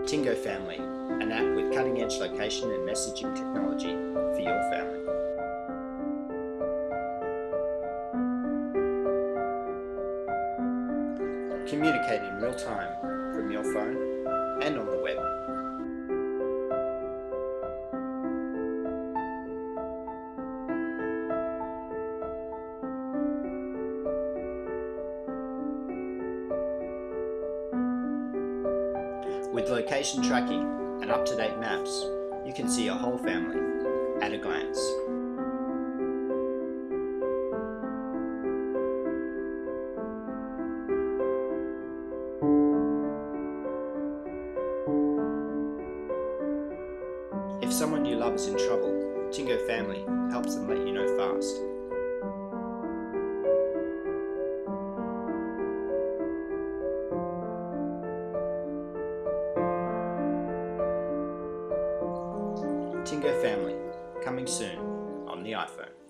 Tingo Family, an app with cutting-edge location and messaging technology for your family. Communicate in real time from your phone and on the web. With location tracking and up-to-date maps, you can see your whole family at a glance. If someone you love is in trouble, Tingo Family helps them let you know fast. Tingo Family, coming soon on the iPhone.